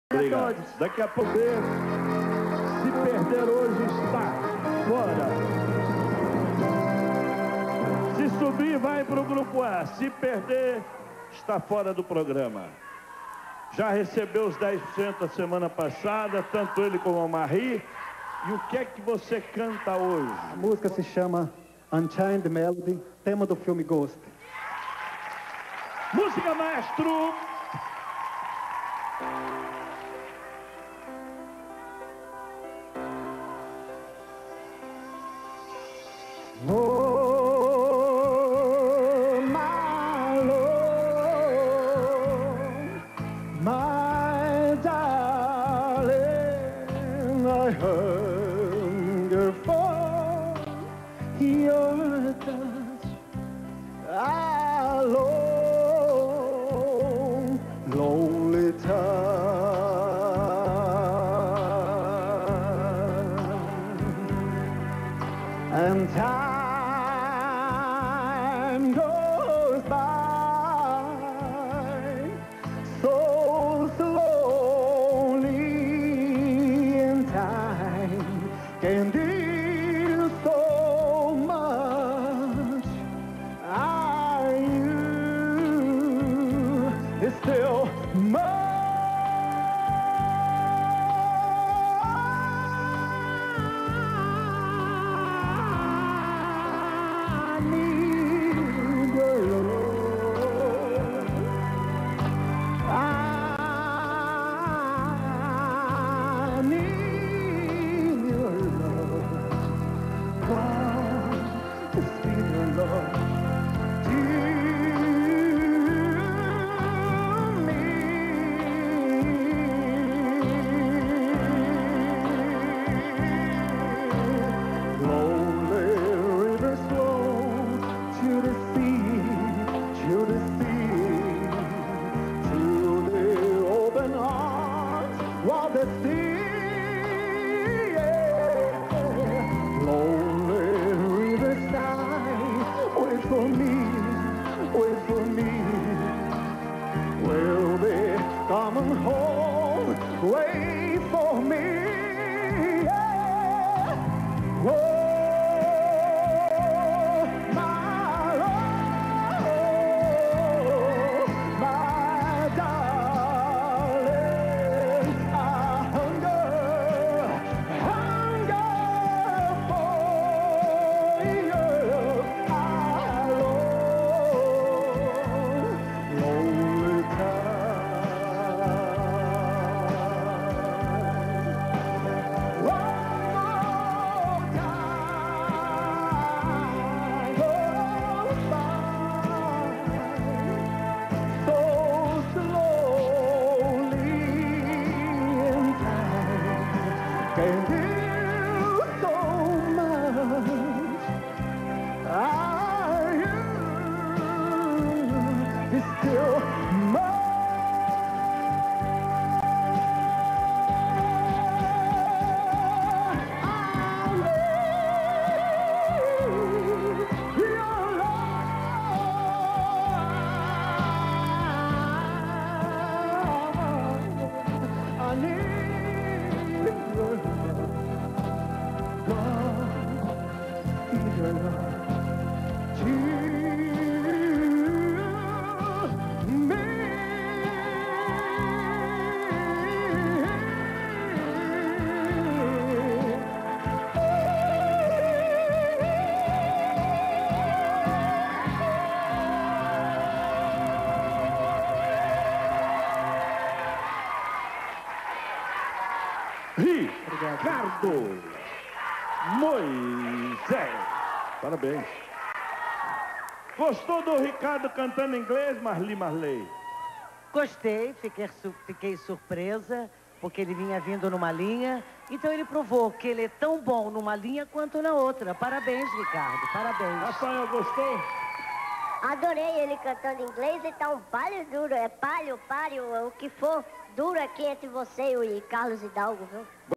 Obrigado. Daqui a pouco, se perder hoje, está fora. Se subir, vai para o grupo A. Se perder, está fora do programa. Já recebeu os 10% a semana passada, tanto ele como a Marie. E o que é que você canta hoje? A música se chama Unchained Melody, tema do filme Ghost. Música, maestro! Oh, my Lord, my darling, I hunger for your touch. Alone, lonely time, and time goes by so slowly, and time can do so much. Are you still mine? While the sea, lonely riverside, wait for me, we'll be coming home, wait for me, yeah. Oh, my Lord, my darling, I hunger for you, lonely time. One more time goes by so slowly, and time can do so much. Are you still mine? I need your love. I need your love. Ricardo Moisés. Parabéns. Gostou do Ricardo cantando inglês, Marley? Gostei, fiquei surpresa, porque ele vinha vindo numa linha. Então ele provou que ele é tão bom numa linha quanto na outra. Parabéns, Ricardo, parabéns. Rafael, gostou? Adorei ele cantando inglês, ele tá um palho duro, páreo, o que for duro aqui entre você e o Carlos Hidalgo, viu?